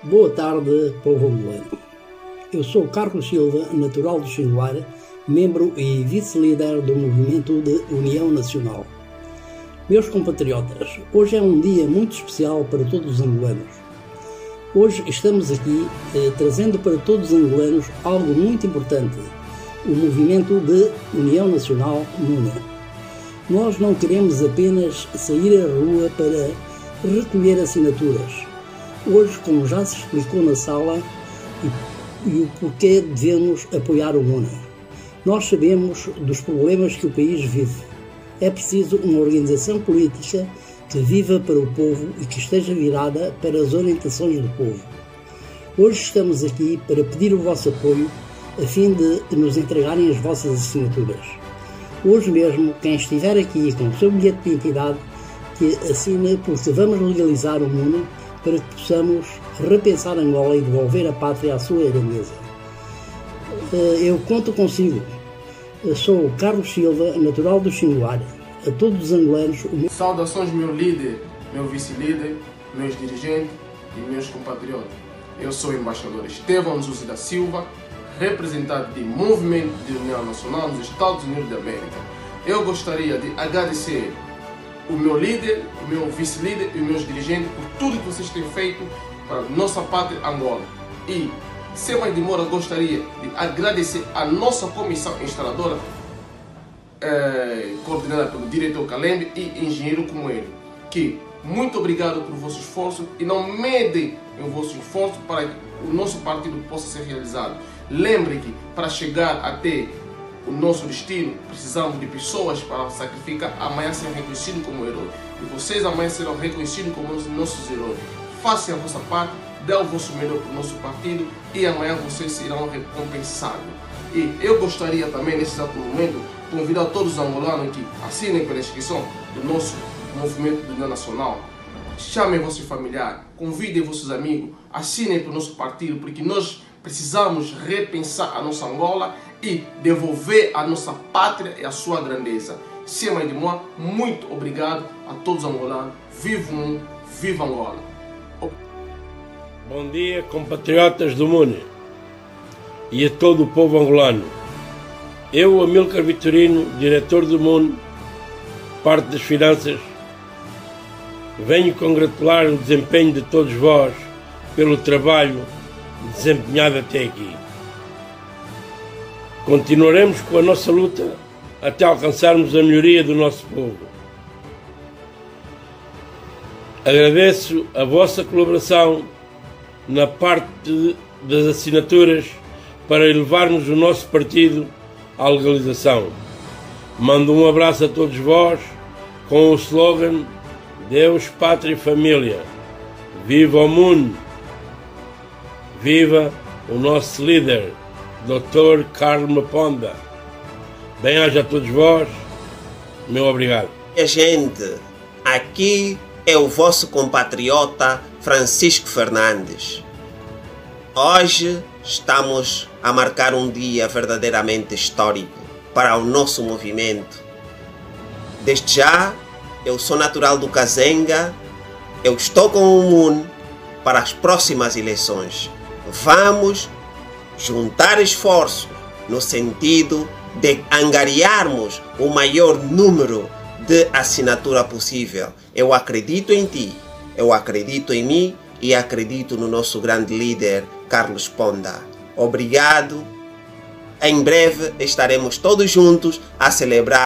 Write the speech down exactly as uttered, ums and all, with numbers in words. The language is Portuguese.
Boa tarde, povo angolano. Eu sou Carlos Silva, natural do Xinguar, membro e vice-líder do Movimento de União Nacional. Meus compatriotas, hoje é um dia muito especial para todos os angolanos. Hoje estamos aqui eh, trazendo para todos os angolanos algo muito importante, o Movimento de União Nacional MUNA. Nós não queremos apenas sair à rua para recolher assinaturas. Hoje, como já se explicou na sala, e, e o porquê devemos apoiar o MUNA. Nós sabemos dos problemas que o país vive. É preciso uma organização política que viva para o povo e que esteja virada para as orientações do povo. Hoje estamos aqui para pedir o vosso apoio a fim de nos entregarem as vossas assinaturas. Hoje mesmo, quem estiver aqui com o seu bilhete de identidade, que assine, porque vamos legalizar o MUNA para que possamos repensar Angola e devolver a pátria à sua grandeza. Eu conto consigo. Eu sou o Carlos Silva, natural do Xinguar. A todos os angolanos... O meu... Saudações, meu líder, meu vice-líder, meus dirigentes e meus compatriotas. Eu sou o embaixador Estevão José da Silva, representante do Movimento de União Nacional nos Estados Unidos da América. Eu gostaria de agradecer o meu líder, o meu vice-líder e os meus dirigentes por tudo que vocês têm feito para a nossa pátria Angola. E, sem mais demora, gostaria de agradecer a nossa comissão instaladora, eh, coordenada pelo diretor Calembe e engenheiro como ele, que muito obrigado pelo vosso esforço e não medem o vosso esforço para que o nosso partido possa ser realizado. Lembre que para chegar até o nosso destino, precisamos de pessoas para sacrificar, amanhã serem reconhecidos como heróis. E vocês amanhã serão reconhecidos como os nossos heróis. Façam a vossa parte, dê o vosso melhor para o nosso partido e amanhã vocês serão recompensados. E eu gostaria também, nesse exato momento, convidar todos os angolanos que assinem pela inscrição do nosso Movimento de União Nacional. Chamem vossos familiares, convidem vossos amigos, assinem para o nosso partido, porque nós precisamos repensar a nossa Angola e devolver a nossa pátria e a sua grandeza. Sem mais demora, muito obrigado a todos os angolanos. Viva o mundo, viva Angola. Bom dia, compatriotas do MUNA e a todo o povo angolano. Eu, Amílcar Vitorino, diretor do MUNA, parte das finanças, venho congratular o desempenho de todos vós pelo trabalho desempenhado até aqui. Continuaremos com a nossa luta até alcançarmos a melhoria do nosso povo. Agradeço a vossa colaboração na parte das assinaturas para elevarmos o nosso partido à legalização. Mando um abraço a todos vós com o slogan Deus, Pátria e Família. Viva o MUNA! Viva o nosso líder, doutor Carlos Maponda. Bem-aja a todos vós, meu obrigado. Minha gente, aqui é o vosso compatriota Francisco Fernandes. Hoje estamos a marcar um dia verdadeiramente histórico para o nosso movimento. Desde já, eu sou natural do Kazenga, eu estou com o MUNA para as próximas eleições. Vamos juntar esforços no sentido de angariarmos o maior número de assinatura possível. Eu acredito em ti, eu acredito em mim e acredito no nosso grande líder, Carlos Ponda. Obrigado. Em breve estaremos todos juntos a celebrar